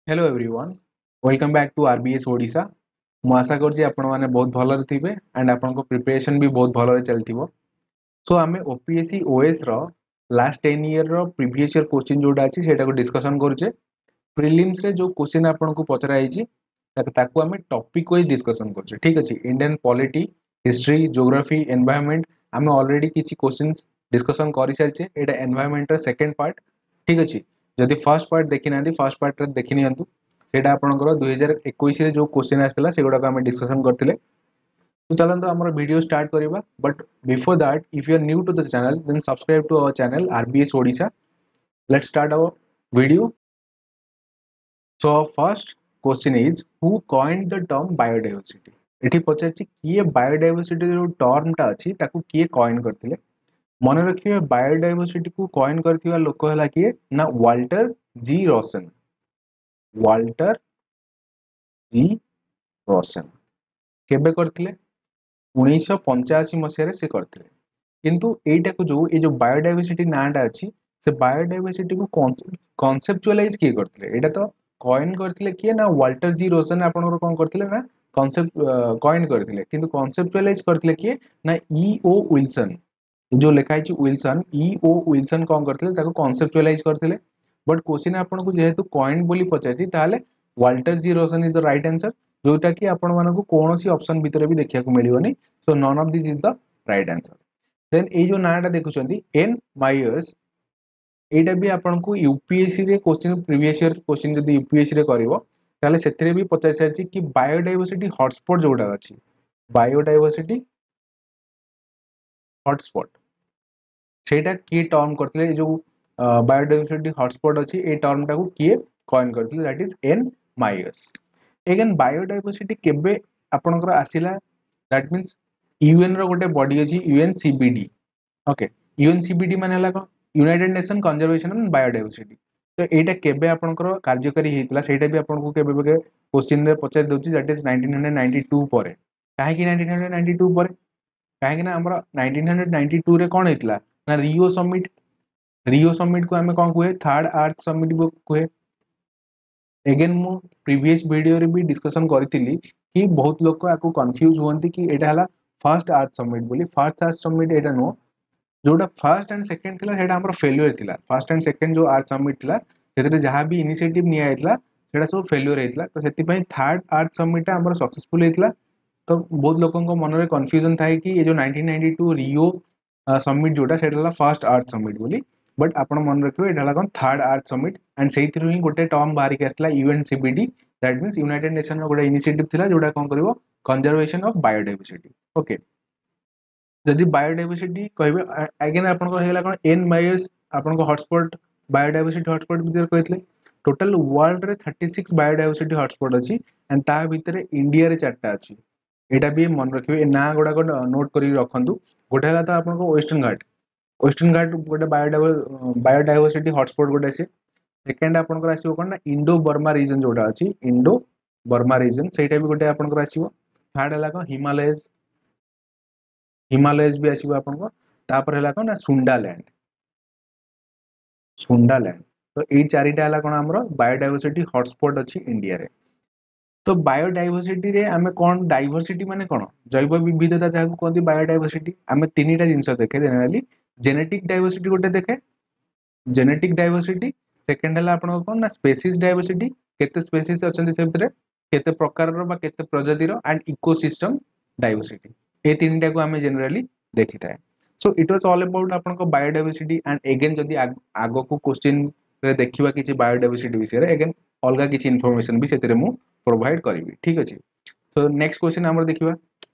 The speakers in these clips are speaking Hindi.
Hello everyone, welcome back to RBS Odisha. मु आशा करछि आपण माने बहुत भलरे थिबे एंड आपनको प्रिपरेशन भी बहुत भलरे चलथिबो। सो आमे ओपीएससी ओएस रो लास्ट 10 ईयर रो प्रीवियस ईयर क्वेश्चन जोडा अछि सेटा को डिस्कशन करूचे। प्रीलिम्स रे जो क्वेश्चन आपनको पचरा आइछि ताकू आमे टॉपिक वाइज डिस्कशन करूचे। ठीक अछि, Indian polity, history, geography, environment आमे ऑलरेडी किछि क्वेश्चंस डिस्कशन करि सारिचे। एटा एनवायरनमेंट रो सेकंड पार्ट। ठीक अछि, जदि फर्स्ट पार्ट देखि नांदी फर्स्ट पार्ट रे देखि नियंतु। सेटा आपनकर 2021 रे जो क्वेश्चन आसला सेगुडा को आमे डिस्कशन करथिले। तो चलंतु हमर वीडियो स्टार्ट करिबा, but before that if you are new to the channel then subscribe to our channel RBS Odisha. Let's start our video. So first question is who coined the term biodiversity? एठी पचारछि किए बायोडायवर्सिटी जो टर्म टा अछि ताकू किए कॉइन करथिले। मन रखिए बायोडायवर्सिटी को कॉइन करथिबा लोक हला किए ना वाल्टर जी रॉसन। वाल्टर जी रॉसन केबे करथिले 1985 मसिया से करथिले। किंतु एटा को जो ए जो बायोडायवर्सिटी नाटा अछि से बायोडायवर्सिटी को कॉन्सेप्चुअलाइज किए करथिले। एटा तो कॉइन करथिले किए ना वाल्टर जी रोसन आपनकर कोन करथिले ना कॉन्सेप्ट कॉइन करथिले। किंतु कॉन्सेप्चुअलाइज करथिले किए ना ई.ओ. विल्सन। जो लिखा है विल्सन, ई.ओ. विल्सन कोन करथिले ताको कॉन्सेप्चुअलाइज करथिले। बट क्वेश्चन आपनको जेहेतु कॉइन बोली पचाछि ताले वाल्टर जी रोसन इज द राइट आंसर, जोटा कि आपण मानको कोनोसी ऑप्शन भितरे भी देखिया को मिलियोनी। So none of this is the right answer. Then ए जो नाटा देखुचंदी एन मायर्स, एटा भी आपनको यूपीएससी रे क्वेश्चन प्रीवियस ईयर क्वेश्चन जदी यूपीएससी रे करबो ताले सेथिरे भी पचास सारछि कि बायोडायवर्सिटी हॉटस्पॉट जोटा अछि, बायोडायवर्सिटी हॉटस्पॉट सेटा की टर्म करथिले। जो बायोडायवर्सिटी हॉटस्पॉट अछि ए टर्म टाको किए कॉइन करथिले, that is N Myers. Again biodiversity केबे आपनकर आसिला, दैट मींस यूएन रो गोटे बॉडी अछि यूएनसीबीडी। ओके, यूएनसीबीडी माने हला को United Nation conservation on biodiversity. तो एटा केबे आपनकर कार्यकारी हेतला सेटा भी आपनको केबे बेगे क्वेश्चन रे पचार दोछि, दैट इज 1992 परे। काहे कि 1992 परे, काहे कि ना हमर 1992 रे कोन हेतला ना रियो समिट। रियो समिट को हमें कोन कुए थर्ड अर्थ समिट कुए। अगेन मु प्रीवियस वीडियो रे भी डिस्कशन करथिली कि बहुत लोग को कंफ्यूज होंती कि एटा हला फर्स्ट अर्थ समिट बोली। फर्स्ट अर्थ समिट एटा नो, जोटा फर्स्ट एंड सेकंड थिला सेटा हमर फेल्योर थिला। फर्स्ट एंड सेकंड जो अर्थ समिट थिला सेतरे जहां भी इनिशिएटिव निया हेतला सेटा सब फेल्योर हेतला। तो सेति पई थर्ड अर्थ समिट हमर सक्सेसफुल हेतला। तो बहुत लोगों को मन रे कंफ्यूजन थाए कि ये जो 1992 रियो समिट जोटा सेटा हला फर्स्ट अर्थ समिट बोली। बट आपण मन रखियो एटा हला कोन थर्ड अर्थ समिट एंड सेहि थ्रू ही गोटे टर्म बाहर के आसला UNCBD, that means United Nation रो गोटे इनिशिएटिव थिला जोटा कोन करबो कंजर्वेशन ऑफ बायोडायवर्सिटी। ओके, जदि बायोडायवर्सिटी कहबे अगेन आपन को हेला कोन एन मायर्स आपन को हॉटस्पॉट बायोडायवर्सिटी हॉटस्पॉट भितर कहथले। टोटल वर्ल्ड रे 36 बायोडायवर्सिटी हॉटस्पॉट अछि एंड ता भितरे इंडिया रे 4टा अछि। एटा भी मन रखियो, ए ना गोडा को नोट करी रखंतु। गोटे हला तो आपन को वेस्टर्न घाट, वेस्टर्न घाट गोटे बायोडायवर्सिटी हॉटस्पॉट गोटे अछि। सेकंड आपन को आसीबो कोन ना इंडो बर्मा रीजन जोटा अछि, इंडो बर्मा रीजन सेटा भी गोटे आपन को आसीबो। थर्ड हला को हिमालयस, हिमालयस भी आसीबो आपन को। तापर हला कोन ना सुंडालैंड, सुंडालैंड। तो ए चारिटा हला कोन हमरो बायोडायवर्सिटी हॉटस्पॉट अछि इंडिया रे। तो बायोडायवर्सिटी रे आमे कोन डायवर्सिटी माने कोन जैव विविधता जाकू कहती बायोडायवर्सिटी। आमे तीनटा जिंस देखे जनरली, जेनेटिक डायवर्सिटी गोटे देखे, जेनेटिक डायवर्सिटी। सेकंड हला आपन कोन ना स्पीशीज डायवर्सिटी, केते स्पीशीज अछंती से भितरे, केते प्रकार रो बा केते प्रजाति रो, एंड इकोसिस्टम डायवर्सिटी। ए तीनटा को आमे जनरली देखिताय। So it was all about आपन को बायोडायवर्सिटी एंड अगेन जदी आगो को क्वेश्चन रे देखिबा किछि बायोडायवर्सिटी विषय रे अगेन अलगा किछि इंफॉर्मेशन भी सेतरे मु प्रोवाइड करिवि। ठीक अछि, तो नेक्स्ट क्वेश्चन हमर देखिबा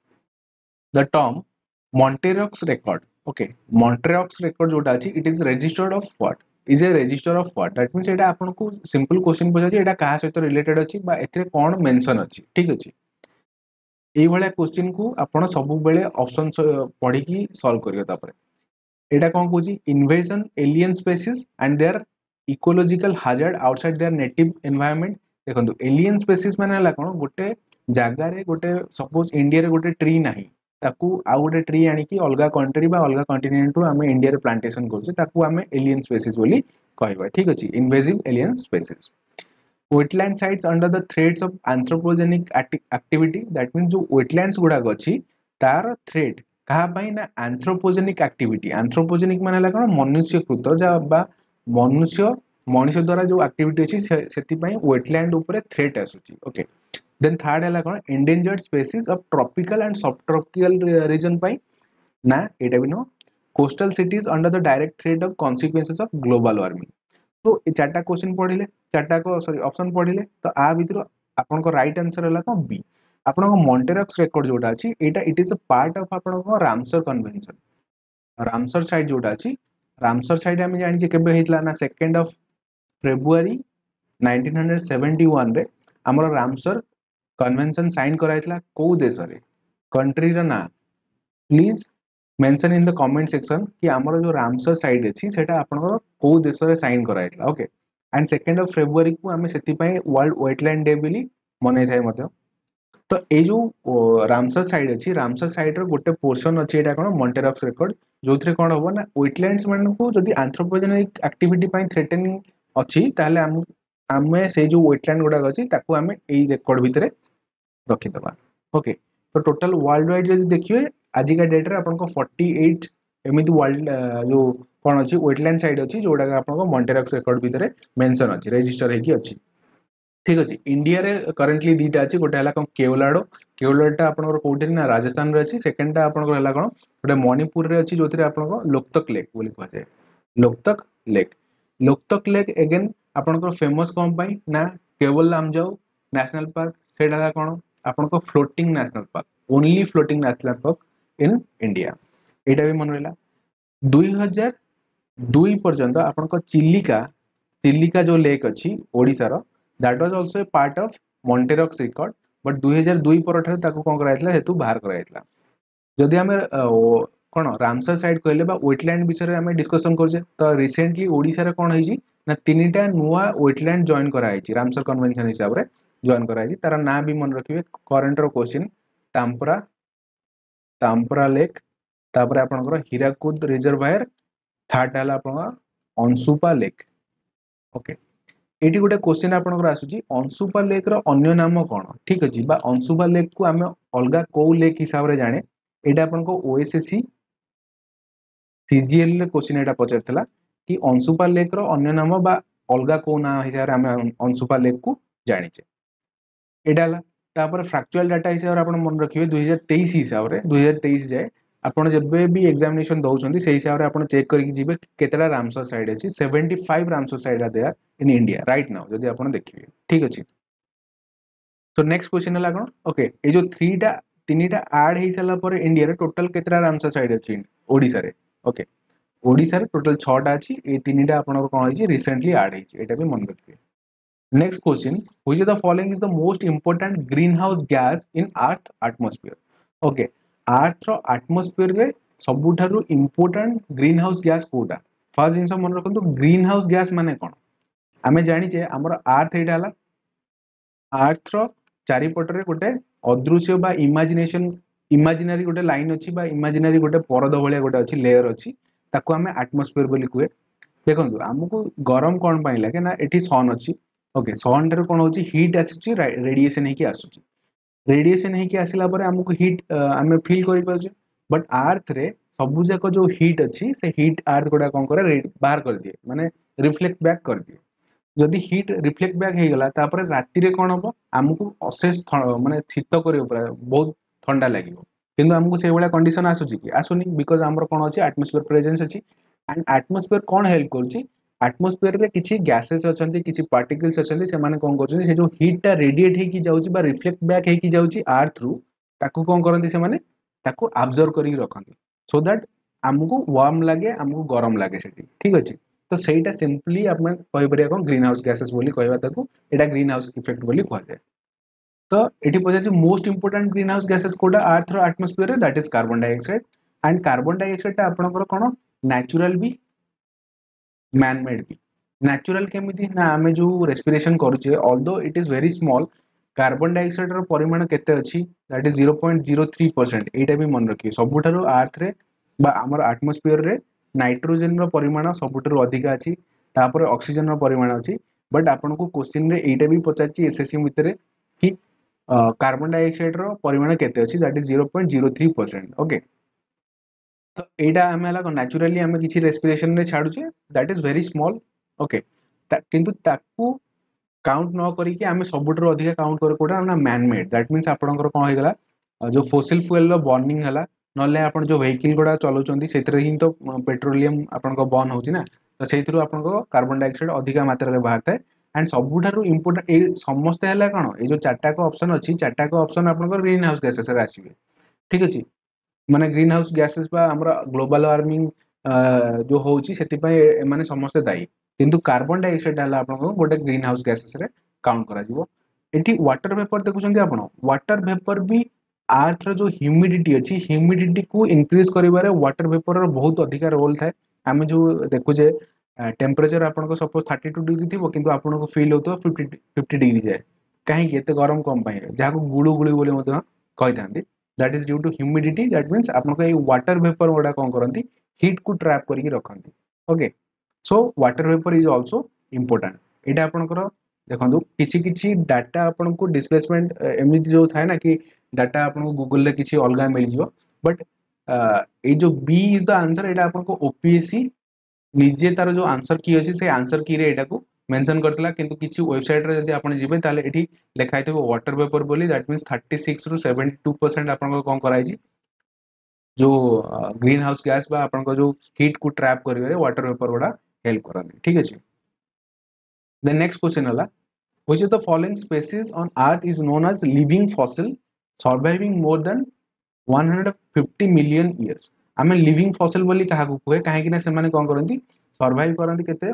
the term Montreux record. Okay, Montreux record जोटा अछि it is registered of what, is a register of what. That means एटा आपन को सिंपल क्वेश्चन पछाछि एटा कहा सहित रिलेटेड अछि बा एथरे कोन मेंशन अछि। ठीक अछि, एई भले क्वेश्चन को आपण सब बेले ऑप्शन पढी की सॉल्व करियो। तापर एटा कोन कहूची invasion alien species and their ecological hazard outside their native environment. देखंतु एलियन स्पीशीज माने हला कोन गोटे जागा रे गोटे सपोज इंडिया रे गोटे ट्री नाही, ताकू आ गोटे ट्री आनी की अलगा कंट्री बा अलगा कॉन्टिनेंट रो हमें इंडिया रे प्लांटेशन करछे, ताकू हमें एलियन स्पीशीज बोली कहबा। ठीक अछि, invasive alien species. wetland sites under the threats of anthropogenic activity, that means जो wetlands गुड़ाक अच्छी तार threat कहा पाई ना anthropogenic activity, anthropogenic माने ହେଲା कौन मनुष्य कृत जा बा मनुष्य मनुष्य द्वारा जो activity अच्छी सेति पाई wetland ऊपर threat आसुची. Okay, then third ହେଲା कौन endangered species of tropical and subtropical region पाई ना एटा भी no coastal cities under the direct threat of consequences of global warming. तो ये चार्टा क्वेश्चन पढ़िले चार्टा को सॉरी ऑप्शन पढ़िले तो आ भितर आपन को राइट आंसर हला को बी. आपन को मॉन्टेरक्स रेकॉर्ड जोटा अछि एटा it is a part of आपन को रामसर कन्वेंशन. रामसर साइट जोटा अछि रामसर साइट हम जानि जे केबे हेतला ना 2nd ऑफ फेब्रुआरी 1971 रे हमर रामसर कन्वेंशन साइन कराइतला को देश रे कंट्री रा ना please mention in the comment section कि हमर जो रामसर साइट अछि सेटा आपन को को देश रे साइन कराइतला. Okay, and 2nd of February को हमें सेति पई वर्ल्ड वेटलैंड डे बिली मनै थाय मते. तो ए जो रामसर साइट अछि रामसर साइट रो गोटे पोर्शन अछि एटा कोन मॉन्टेरक्स रेकॉर्ड जोथरे कोन होबो ना वेटलैंड्स मन को जदी एंथ्रोपोजेनिक एक्टिविटी पई थ्रेटनिंग अछि ताले हमें से जो वेटलैंड गुडा अछि ताको हमें एई रेकॉर्ड भितरे रखि दबा. ओके, तो टोटल वर्ल्ड वाइड जदी देखिए आज का डेट रे आपन को 48 एमिति वर्ल्ड जो कोन अछि वेटलैंड साइट अछि जोडा आपन को मॉन्टेरक्स रेकॉर्ड भितरे मेंशन अछि रजिस्टर हेकी अछि. ठीक अछि, इंडिया रे करंटली दीटा अछि गोटे हला कोन केवलाडोटा आपन को कोठी ना राजस्थान रे अछि. सेकंड टा आपन को हला कोन गोटे मणिपुर रे अछि जोथिरे आपन को लोकतक लेक बोली कहै जाय. लोकतक लेक अगेन आपन को फेमस कोन पई ना केवल लामजाओ नेशनल पार्क सेडा कोन आपन को floating national park, only floating national park in India. एटा भी मन रहला. 2002 पर्यंत आपन को चिलिका जो लेक अछि ओडिसा रो that was also a part of Montreux record, but 2002 परठारे ताको कोन कराइतला हेतु बाहर कराइतला. जदि हमें कोन रामसर साइट कहले बा वेटलैंड विषय रे हमें डिस्कशन करजे तो रिसेंटली ओडिसा रे कोन होईजी ना तीनटा नुवा वेटलैंड जॉइन करा आइची रामसर कन्वेंशन हिसाब रे जॉइन करा आइची. तार नाम भी मन रखिबे करंट रो क्वेश्चन ताम्परा लेक तापर आपनकर हीराकुद रिजर्वायर थर्ड हला आपन अंशुपा लेक. ओके, एटी गोटे क्वेश्चन आपनकर आसुची अंशुपा लेक रो अन्य नाम कोन. ठीक अछि बा अंशुपा लेक को हमें अलगा को लेक हिसाब रे जाने एटा आपनको ओएसएससी सीजीएल रे क्वेश्चन एटा पचरतला कि अंशुपा लेक रो अन्य नाम बा अलगा को ना हिसाब रे हमें अंशुपा लेक को जानिचे एटा हला. तापर फैक्चुअल डाटा हिसाब रे आपन मन रखिबे 2023 हिसाब रे 2023 जाय आपन जबे भी एग्जामिनेशन दउछंती से हिसाब रे आपन चेक करके जिबे केतेला रामसर साइट अछि. 75 Ramsar site are there in India right now जदि आपन देखिबे. ठीक अछि, तो नेक्स्ट क्वेश्चन हला कोन. ओके, ए जो तीनटा ऐड हेई साला पर इंडिया रे टोटल केतरा रामसर साइट अछि ओडिसा रे. ओके, ओडिसा रे टोटल 6 टा अछि. ए तीनटा आपन कोन होइछि रिसेंटली ऐड हेइछि एटा भी मन रखिबे. Next question, which of the following is the most important greenhouse gas in Earth atmosphere? Okay, Earth रो atmosphere रे सबुठारु important greenhouse gas कोटा. फर्स्ट जिंस मन रखंतु greenhouse gas माने कोन. आमे जानि जे हमर अर्थ एटा हला अर्थ रो चारि पटरे गोटे अदृश्य बा इमेजिनरी गोटे लाइन अछि बा इमेजिनरी गोटे परद भलिया गोटे अछि लेयर अछि ताको हमें एटमॉस्फेयर बोली कुए. देखंतु हमकु गरम कोन पई लागे ना एठी सन अछि. ओके, सन रे कोन होछि हीट आसुछि रेडिएशन हेकी आसुछि. रेडिएशन हेकी आसिला परे हमकु हीट हमें फील करि पाछे. बट अर्थ रे सबु जाक जो हीट अछि से हीट अर्थ गोटा कोन करे बाहर कर दिए माने रिफ्लेक्ट बैक कर दिए. जदि हीट रिफ्लेक्ट बैक हे गला तापर राति रे कोन हो हमकु अशेष माने शीत करियो पूरा बहुत ठंडा लागियो. किंतु हमकु से वाला कंडीशन आसुछि कि आसुनी बिकॉज़ हमर कोन अछि एटमॉस्फेयर प्रेजेंस अछि. एंड एटमॉस्फेयर कोन हेल्प करछि एटमॉस्फेयर रे किछि गैसेस अछंती किछि पार्टिकल्स अछंती से माने कोन करछंती से जो हीट ता रेडिएट हेकी जाउछि बा रिफ्लेक्ट बैक हेकी जाउछि अर्थ थ्रू ताकू कोन करंती से माने ताकू ऑब्जर्व करी रखंती सो दैट हमकु वार्म लागे हमकु गरम लागे सेठी. ठीक अछि, तो सेटा सिंपली आपण कहि परिया कोन ग्रीन हाउस गैसेस बोली कहबा ताकू एटा ग्रीन हाउस इफेक्ट बोली कहै जाय. तो एठी पजे most important greenhouse gases कोडा अर्थ रो एटमॉस्फेयर रे that is carbon dioxide. And carbon dioxide ता आपनकर कोन नेचुरल भी मैन मेड भी. नेचुरल केमिति ना आमे जो रेस्पिरेशन करूचे although it is very small carbon dioxide रो परिमाण केते अछि दैट इज 0.03%. एटा भी मन रखिए सबुठारु अर्थ रे बा हमर एटमॉस्फेयर रे नाइट्रोजन रो परिमाण सबुठारु अधिक अछि तापर ऑक्सीजन रो परिमाण अछि बट आपको क्वेश्चन रे एटा भी पचारछि एसएससी भितर कि कार्बन डाइऑक्साइड रो परिमाण केते अछि, दैट इज 0.03%। ओके, तो एटा आमे हला नेचुरली आमे किछि रेस्पिरेशन रे छाडुचे, that is very small. Okay, किंतु ताकू काउंट न करिकि आमे सबुठरो अधिक काउंट कर कोडा ना मैन मेड, दैट मींस आपनकर कोन होइगला जो फोसिल फ्यूल रो बर्निंग हला नले आपन जो व्हीकल गुडा चलाउचंदी सेतरे ही तो पेट्रोलियम आपनको बर्न होची ना, तो सेतिरो आपनको कार्बन डाइऑक्साइड अधिक मात्रा रे बाहरता है। एंड सबुठारु इंपोर्टेंट ए समस्त हला कोन ए जो चारटा को ऑप्शन अछि, चारटा को ऑप्शन आपनको ग्रीन हाउस गैसेस रे आसीबे। ठीक अछि, माने ग्रीन हाउस गैसेस बा हमरा ग्लोबल वार्मिंग जो होउची सेति पय माने समस्त दायी, किंतु कार्बन डाइऑक्साइड हला आपनको गोटे ग्रीन हाउस गैसेस रे काउंट करा जिवो। एठी वाटर वेपर देखुछन्ती आपण, वाटर वेपर भी अर्थ रो जो ह्यूमिडिटी अछि, ह्यूमिडिटी को इंक्रीज करिवारे वाटर वेपर रो बहुत अधिक रोल थाए। आमे जो देखुजे टेम्परेचर आपनको सपोज 32 डिग्री थिबो, किंतु आपनको फील होतो 50 डिग्री जाए, काहे कि एते गरम कम पाए जाको गुळु गुळी बोली मते कहिथांती। That is due to humidity, that means आपनको ए वाटर वेपर गोडा कोन करंती हीट को ट्रैप करिक रखंती। Okay, so water vapour is also important. एटा आपनकर देखंतु किछि किछि डाटा आपनको डिस्प्लेसमेंट एमिति जो थाए ना कि डाटा आपनको गूगल रे किछि अलगा मिल जिवो, बट ए जो B is the answer, Etah आपनको OPSC निजे तार जो आंसर की अछि से आंसर की रे एटा को मेंशन करतला, किंतु किछि वेबसाइट रे जदि आपण जिबे ताले एठी लेखा आइतबो वाटर वेपर बोली, दैट मींस 36 रु 72% आपनको कोन कराइछि जो ग्रीन हाउस गैस बा आपनको जो हीट को ट्रैप करिवे वाटर वेपर गोडा हेल्प करंती। ठीक अछि, द नेक्स्ट क्वेश्चन हला which of the following species on earth is known as living fossil surviving more than 150 million years. आमे लिविंग फॉसिल बोली काहा को कहे, काहे कि ना से माने कोन करंती सर्वाइव करंती केते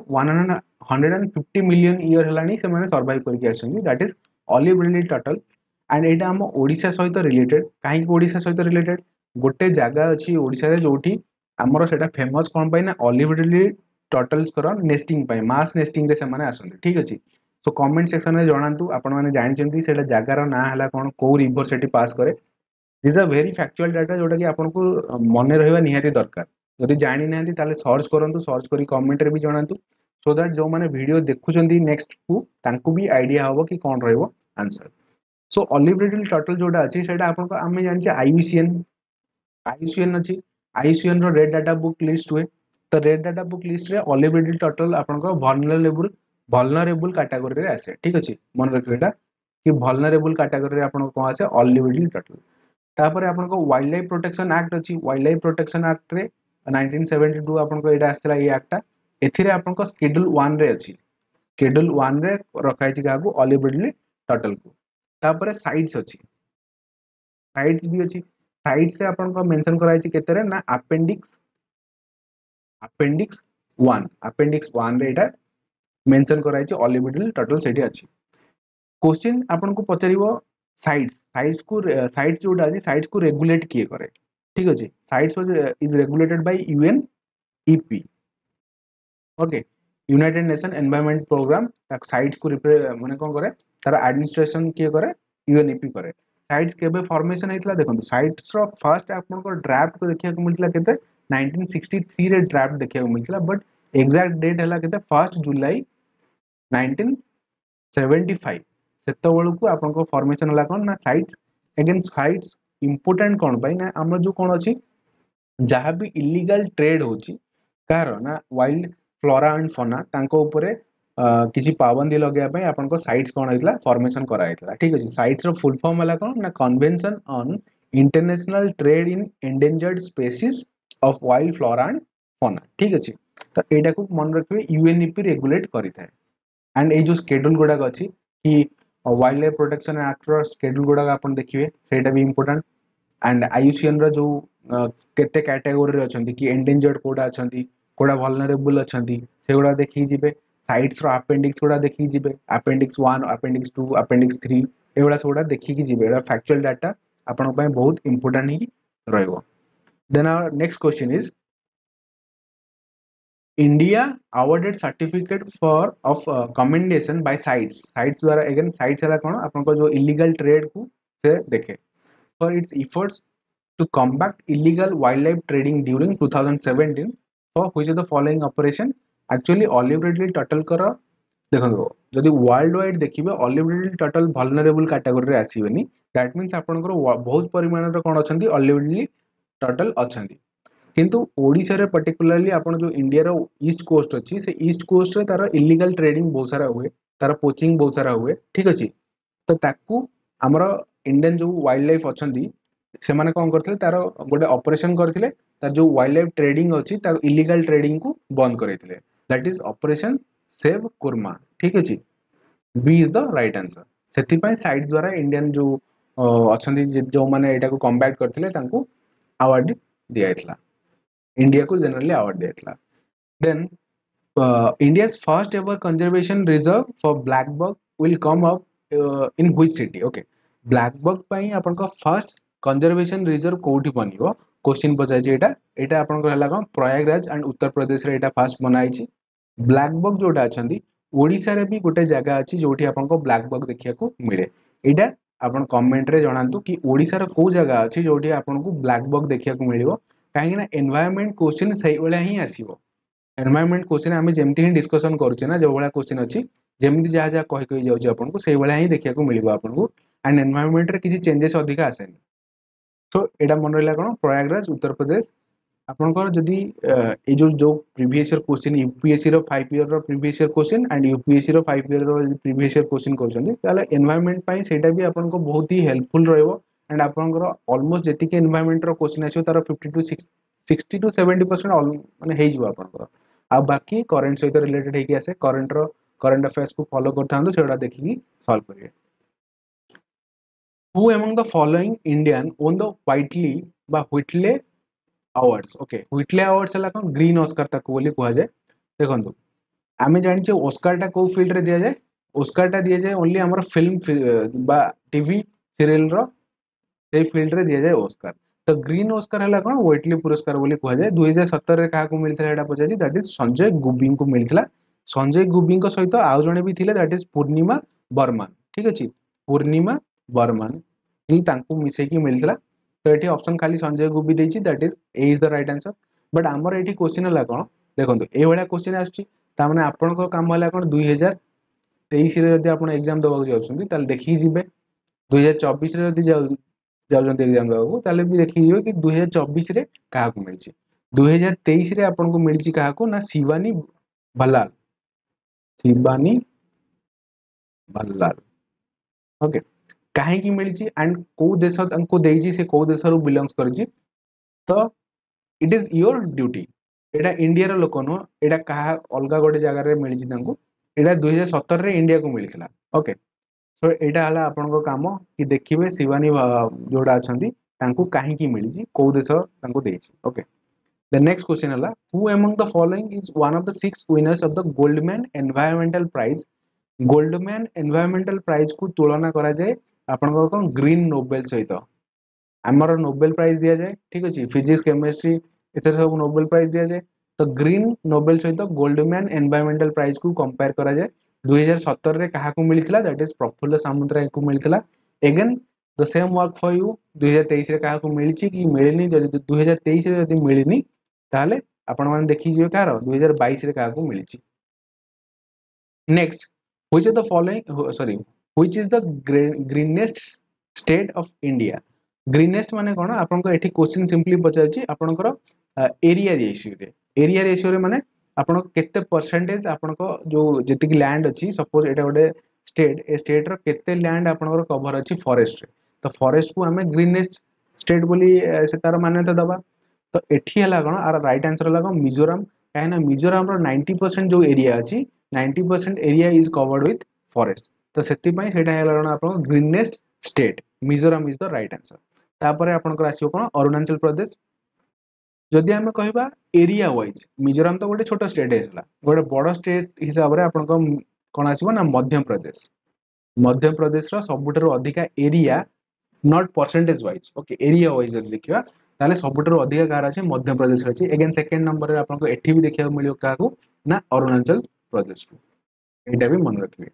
150 मिलियन इयर हलानी से माने सर्वाइव करके आछंती, that is olive ridley turtle. And एटा हम ओडिशा सहित रिलेटेड, काहे कि ओडिशा सहित रिलेटेड गोटे जागा अछि ओडिशा रे जोठी हमरो सेटा फेमस कोन पय ना ऑलिव रिडले टर्टल्स कर नेस्टिंग पय, मास नेस्टिंग रे से माने आसंती। ठीक अछि, सो कमेंट सेक्शन में जणांतु आपण माने जानिचंती सेटा जागार ना हला कोन, को रिवर सेठी पास करे। This are very factual data जोटा कि आपको मन रहिबा निहाती दरकार। जदि जानि नांती ताले सर्च करंतु, सर्च करी कमेंट रे भी जणांतु, सो दैट जो माने वीडियो देखुचंती नेक्स्ट को तांको भी आईडिया हबो कि कोन रहइबो answer. So olive ridley turtle जोटा अछि सेटा आपको आमे जानि आईयूसीएन अछि, आईयूसीएन रो रेड डाटा बुक लिस्ट हुए, तो रेड डाटा बुक लिस्ट रे ऑलिव रिडल टर्टल आपको vulnerable कैटेगरी रे आसे। ठीक अछि, मन रखिबेटा कि vulnerable कैटेगरी रे आपको कोन आसे ऑलिव रिडल टर्टल। तापर आपको वाइल्ड लाइफ प्रोटेक्शन एक्ट अछि, वाइल्ड लाइफ प्रोटेक्शन एक्ट रे 1972 आपको एटा आस्तला ए एक्टटा, एथिरे आपको शेड्यूल 1 रे अछि, शेड्यूल 1 रे रखाइ छि गागु ऑलिव रिडल टर्टल को। तापर साइट्स अछि, साइट्स भी अछि, साइट्स रे आपको मेंशन कराइ छि केतरे ना अपेंडिक्स 1, अपेंडिक्स 1 रे एटा मेंशन कराइ छि ऑलिव रिडल टर्टल सेठी अछि। क्वेश्चन आपको पचारिबो साइट्स जोटा अछि साइट्स को रेगुलेट किए करे। ठीक अछि, CITES is regulated by UNEP. Okay, United Nation Environment Programme ताक साइट्स को माने कोन करे तार एडमिनिस्ट्रेशन किए करे यूएनईपी करे। साइट्स केबे फॉर्मेशन हेतला देखंतु, साइट्स रो फर्स्ट आपनको ड्राफ्ट को देखिया को मिलतला केते 1963 रे ड्राफ्ट देखिया को मिलतला, बट एग्जैक्ट डेट हला केते 1 जुलाई 1975 सेत बेलू को आपनको फॉर्मेशन हला कोन ना साइट। अगेन साइट्स इंपोर्टेंट कोन भाई ना हमर जो कोन अछि जहां भी इलीगल ट्रेड होची कार ना वाइल्ड फ्लोरा एंड फौना तांको ऊपर किसी पाबंदी लगे पे आपनको साइट्स कोन हेतला फॉर्मेशन करा हेतला। ठीक अछि, साइट्स रो फुल फॉर्म हला कोन ना convention on international trade in endangered species of wild flora and fauna. ठीक अछि, तो एटा को मन रखिबे यूएनईपी रेगुलेट करिथाय। एंड ए जो शेड्यूल गुडा अछि कि वाइल्ड लाइफ प्रोटेक्शन एक्ट रो शेड्यूल गुडा आपण देखिबे सेटा भी इंपोर्टेंट। एंड आईयूसीएन रो जो केते कैटेगरी रे अछंती कि एंडेंजर्ड कोडा अछंती, कोडा वल्नरेबल अछंती, सेगुडा देखि जिबे। साइट्स रो अपेंडिक्स गुडा देखि जिबे, अपेंडिक्स 1, अपेंडिक्स 2, अपेंडिक्स 3 एगुडा सेगुडा देखि कि जिबे। एटा फैक्चुअल डाटा आपण पय बहुत इंपोर्टेंट ही रहइबो। Then our next question is India awarded certificate for of commendation by CITES. CITES द्वारा again CITES हला कोन आपनको जो illegal trade को से देखे for its efforts to combat illegal wildlife trading during 2017 for which of the following operation actually olive ridley turtle कर देखो जदि वर्ल्ड वाइड देखिबे ऑलिविडली टोटल वल्नरेबल कैटेगरी रे आसीबेनी दैट मींस आपनकर बहुत परिमाण रे कोन अछंती ऑलिविडली टोटल अछंती किंतु ओडिशा रे पर्टिकुलरली आपण जो इंडिया रो ईस्ट कोस्ट अछि से ईस्ट कोस्ट रे तार इलीगल ट्रेडिंग बहुत सारा हुए तार पोचिंग बहुत सारा हुए ठीक अछि तो ताकू हमर इंडियन जो वाइल्ड लाइफ अछंती से माने कोन करथिले तार गोटे ऑपरेशन करथिले तार जो वाइल्ड लाइफ ट्रेडिंग अछि तार इलीगल ट्रेडिंग को बंद करैथिले that is operation save Kurma ठीक अछि B is the right answer सेति पय साइड द्वारा इंडियन जो अछंती जो माने एटा को कम्बैट करथिले तांको अवार्ड दियाइतला इंडिया को जनरली अवार्ड दियाइतला then India's first ever conservation reserve for black buck will come up in which city? Okay, black buck ପାଇଁ ଆପଣଙ୍କ first conservation reserve କୋଉଠି ବନିବ क्वेश्चन पचाइछि एटा ଆପଣଙ୍କ ହେଲା कोन प्रयागराज एंड उत्तर प्रदेश रे एटा फास्ट बनाइछि ब्लैक बक जोटा अछंती ओडिसा रे भी गोटे जगह अछि जोठी आपनको ब्लैक बक देखिया को मिले एटा आपण कमेंट रे जणांतु कि ओडिसा रो को जगह अछि जोठी आपनको ब्लैक बक देखिया को मिलिबो काहे ना एनवायरनमेंट क्वेश्चन सही वाला ही आसीबो एनवायरनमेंट क्वेश्चन आमे जेमती ही डिस्कशन करूचे ना जो वाला क्वेश्चन अछि जेमती जहा जहा कहि कहि जाउची आपनको सेही वाला ही देखिया को मिलिबो आपनको एंड एनवायरनमेंट रे किछि चेंजेस अधिका आसेनी तो एटा मन रहला कोन प्रयागराज उत्तर प्रदेश आपनकर जदि ए जो प्रीवियस ईयर क्वेश्चन यूपीएससी रो 5 ईयर रो previous year question and UPSC रो 5 ईयर रो प्रीवियस ईयर क्वेश्चन करछन्ती ताले एनवायरनमेंट पई सेटा भी आपनको बहुत ही हेल्पफुल रहइबो एंड आपनकर ऑलमोस्ट जेति के एनवायरनमेंट रो क्वेश्चन आछो तार 50 टू 60 टू 70% माने हे जिवो आपनकर आ बाकी करंट सहित रिलेटेड है कि आसे करंट अफेयर्स को फॉलो करथांदो सेडा देखि सॉल्व करिए who among the following Indian won the Whitley बा Whitley awards okay Whitley awards हला कोन ग्रीन ऑस्कर ताको बोली कुआ जाय देखंतु आमे जानि छै ऑस्कर टा को फील्ड रे दिया जाय ऑस्कर टा दिया जाय ओनली हमर फिल्म बा टीवी सीरियल रो से फील्ड रे दिया जाय ऑस्कर तो ग्रीन ऑस्कर हला कोन व्हाइटली पुरस्कार बोली कुआ जाय 2017 रे का को मिलथला एटा पचाजी दैट इज संजय गुब्बी को मिलथला संजय गुब्बी को सहित आउ जणे भी थिले दैट इज पूर्णिमा बर्मन ठीक अछि पूर्णिमा बर्मन ही तांको मिसे की मिलथला तो एठी ऑप्शन खाली संजय गुब्बी देछि that is the right answer but हमर एठी क्वेश्चन हला कोन देखंतु ए वाला क्वेश्चन आछी ता माने आपन को काम हला कोन 2023 रे यदि आपण एग्जाम दबाक जाउछन्ती ताल देखि जिबे 2024 रे यदि जाउछन्ती एग्जाम दबाक ताले भी देखि जियो कि 2024 रे का को मिलछि 2023 रे आपन को मिलछि का को ना शिवानी भल्लाल ओके काहे की मिलछि एंड को देश को देछि से को देश रो बिलोंग्स करछि तो इट इज योर ड्यूटी एटा इंडिया रो लोक नो एटा कहा अलगा गोटे जगह रे मिलछि तांको एटा 2017 रे इंडिया को मिलथिला ओके सो एटा हला आपन को काम कि देखिबे शिवानी जोडा अछंती तांको काहे की मिलछि को देश तांको देछि ओके द नेक्स्ट क्वेश्चन हला who among the following is one of the 6 winners of the Goldman environmental prize Goldman environmental prize को तुलना करा जाय आपन को कोन ग्रीन नोबेल सहित आमर नोबेल प्राइज दिया जाए ठीक अछि फिजिक्स केमिस्ट्री एथर सब नोबेल प्राइज दिया जाए तो ग्रीन नोबेल सहित गोल्डमैन एनवायरमेंटल प्राइज को कंपेयर करा जाए 2017 रे कहा को मिलथिला दैट इज प्रफुल्ल सामुद्राय को मिलथिला again the same work for you 2023 रे कहा को मिलछि कि मिलनी 2023 रे यदि मिलनी ताले आपण मान देखि जियो कार 2022 रे कहा को मिलछि next which is the following sorry which is the greenest state of India greenest माने कोन आपन को एठी क्वेश्चन सिंपली पचाछि आपन को एरिया रेशियो रे माने आपन केते परसेंटेज आपन को जो जेति की लैंड अछि सपोज एटा गोटे स्टेट ए स्टेट रो केते लैंड आपन को कवर अछि फॉरेस्ट रे तो फॉरेस्ट को हमें ग्रीनेस्ट स्टेट बोली से तार मान्यता दबा तो एठी हला कोन आर राइट आंसर हला कोन मिजोरम काहे ना मिजोरम रो 90% जो एरिया अछि 90% area is covered with forest तो सेति पई सेटा हला कोन आपन greenest state Mizoram is the right answer तापरे आपनकर आसीओ कोन अरुणाचल प्रदेश जदि हमें कहबा एरिया वाइज मिजोरम तो गोटे छोट स्टेट हेसला गोटे बड़ स्टेट हिसाब रे आपनको कोन आसीबो ना मध्य प्रदेश रो सबुठारो अधिका area not percentage wise okay area wise जदि देखिबा ताले सबुठारो अधिका कार अछि मध्य प्रदेश अछि अगेन सेकंड नंबर रे आपनको एठी भी देखिया मिलियो काको ना अरुणाचल प्रदेश को एटा भी मन रखिबे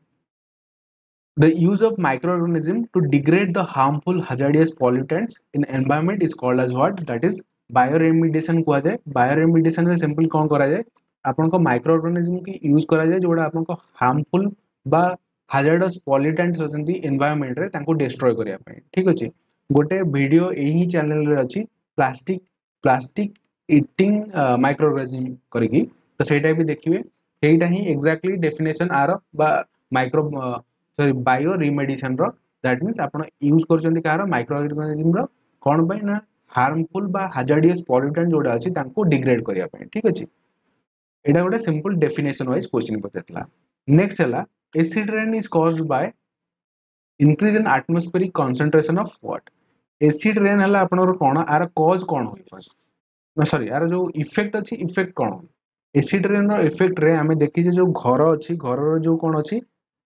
The use of microorganism to degrade the harmful hazardous pollutants in environment is called as what? That is bioremediation कुआ जाए bioremediation रे सिंपल कौन करा जाए आपनको माइक्रो ऑर्गेनिज्म की यूज करा जाए जोड़ा आपनको हार्मफुल बा हाजार्डस पॉल्यूटेंट्स अछंती एनवायरनमेंट रे तांको डिस्ट्रॉय करिया पई ठीक अछि गोटे वीडियो एही चैनल रे अछि plastic plastic eating microorganism करिकी तो सेटा भी देखिबे सेटा ही एग्जैक्टली डेफिनेशन आर बा माइक्रो सॉरी बायो रिमेडिएशन रो दैट मींस आपण यूज करचंती कार माइक्रो ऑर्गेनिज्म रो कोन पई ना हार्मफुल बा हाजार्डियस पॉल्यूटेंट जोड़ा अछि तांको डिग्रेड करिया पई ठीक अछि एटा गोटे सिंपल डेफिनेशन वाइज क्वेश्चन पचारला नेक्स्ट हला acid rain is caused by increase in atmospheric concentration of what acid rain हला आपनर कोन आर कॉज कोन होई फर्स्ट ना सॉरी यार जो इफेक्ट अछि इफेक्ट कोन होई एसिड रेन रो इफेक्ट रे हमें देखि जे जो घर अछि घर रो जो कोन अछि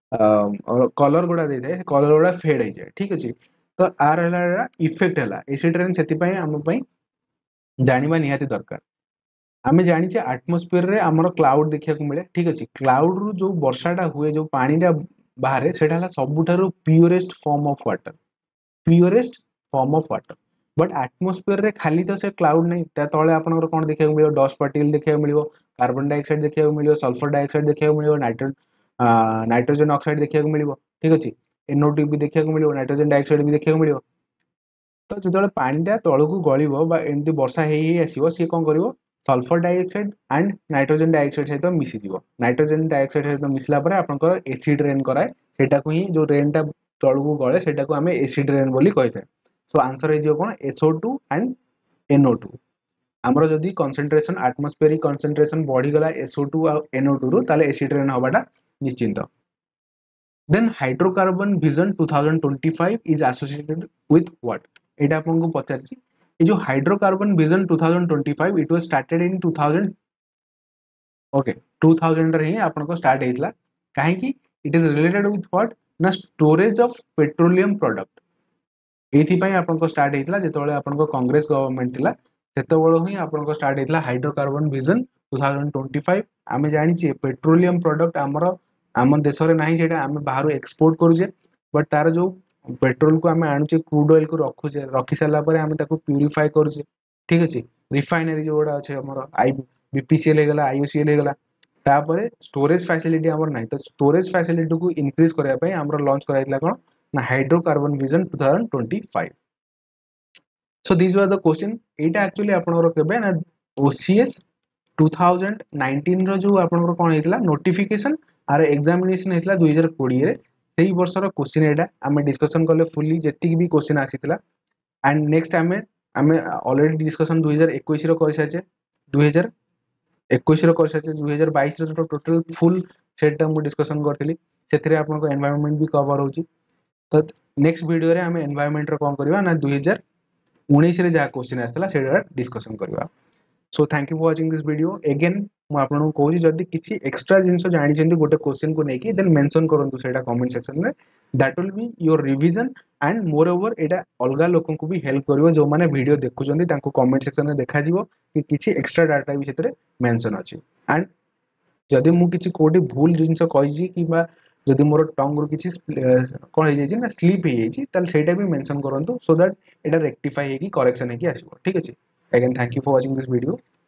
कलर गुडा दे दे कलर गुडा फेड हो जाए ठीक अछि तो आर हला इफेक्ट हला एसिड रेन सेति पई हम पई जानिबा निहाती दरकार आमे जानिचे एटमॉस्फेयर रे हमर क्लाउड देखिया को मिले ठीक अछि क्लाउड रु जो वर्षाटा हुए जो पानीटा बाहर सेटा हला सबुठारु purest form of water purest form of water but atmosphere रे खाली तो से क्लाउड नहीं ता तळे आपनकर कोन देखिया को मिलियो डस्ट पार्टिकल देखिया को मिलियो कार्बन डाइऑक्साइड देखिया को मिलियो सल्फर डाइऑक्साइड देखिया को मिलियो नाइट्रोजन ऑक्साइड देखिया को मिलियो ठीक अछि NO2 भी देखिया को मिलियो नाइट्रोजन डाइऑक्साइड भी देखिया को मिलियो तो जो पानीटा तळकू गळिबो बा एमती वर्षा हेई आसीबो सी कोन करिवो sulphur dioxide and nitrogen dioxide सहित मिसी जीवो नाइट्रोजन डाइऑक्साइड सहित मिसला परे आपनकर एसिड रेन कराए सेटा को ही जो रेनटा तळकू गळे सेटा को हमें एसिड रेन बोली कहैते सो आंसर हे जिवो कोन SO2 एंड NO2 हमरो जदी कंसंट्रेशन एटमॉस्फेरिक कंसंट्रेशन बढ़ी गला SO2 और NO2 रु ताले एसिड रेन होबाटा निश्चिंत then hydrocarbon vision 2025 is associated with what एटा आपनको पचारछि ये जो hydrocarbon vision 2025 it was started in 2000 okay 2000 रे ही आपनको स्टार्ट हेतला काहे कि it is related with what ना स्टोरेज ऑफ पेट्रोलियम प्रोडक्ट एथि पई आपनको स्टार्ट हेतला जेतोळे आपनको कांग्रेस गवर्नमेंट थिला सेतबेळ ही आपनको स्टार्ट हेतला हाइड्रोकार्बन विजन 2025 आमे जानि छी पेट्रोलियम प्रोडक्ट हमरो आम देश रे नाही जेटा आमे बाहर एक्सपोर्ट करूजे बट तार जो पेट्रोल को आमे आणुचे क्रूड ऑयल को रखुचे रखि साला परे आमे ताको प्यूरिफाई करूचे ठीक अछि रिफाइनरी जोड़ा अछि हमरो आई बीपीसीएल हे गला आईओसीएल हे गला तापरे स्टोरेज फैसिलिटी हमर नाही तो स्टोरेज फैसिलिटी को इंक्रीज करया पई हमरो लॉन्च कराइतला कोन ना hydrocarbon vision 2025 so these were the question एटा एक्चुअली आपनकर केबे ना OCS 2019 रो जो आपनकर कोन हेतला नोटिफिकेशन आर एग्जामिनेशन हेतला 2020 रे सेही वर्षर क्वेश्चन एटा आमे डिस्कशन करले फुल्ली जेतिक भी क्वेश्चन आसीतला एंड नेक्स्ट आमे आमे ऑलरेडी डिस्कशन 2021 रो कर साचे 2021 रो कर साचे 2022 रो टोटल फुल सेट हम डिस्कशन करथिली सेथरे आपनको एनवायरनमेंट भी कवर होची तो नेक्स्ट वीडियो रे आमे एनवायरनमेंट रो कोन करबा ना 2019 रे जा क्वेश्चन आस्तला सेटा डिस्कशन करबा so thank you for watching this video again मु आपन को कहूची जदी किछि एक्स्ट्रा जिंस जानि छेंदी गोटे क्वेश्चन को नेकी देन मेंशन करंतु सेटा कमेंट सेक्शन में that will be your revision and moreover एटा अलगा लोकन को भी हेल्प करिवो जो माने वीडियो देखुचंदी तांको कमेंट सेक्शन में देखा जिवो कि किछि एक्स्ट्रा डाटा भी सेतरे मेंशन अछि एंड जदी मु किछि कोडी भूल जिंस कहिजी किबा जदी मोर टंग रो किछि कोन हे जायछि ना स्लिप हे जायछि तल सेटा भी मेंशन करंतु सो दैट एटा रेक्टिफाई हेकी करेक्शन हेकी आसीबो ठीक अछि again thank you for watching this video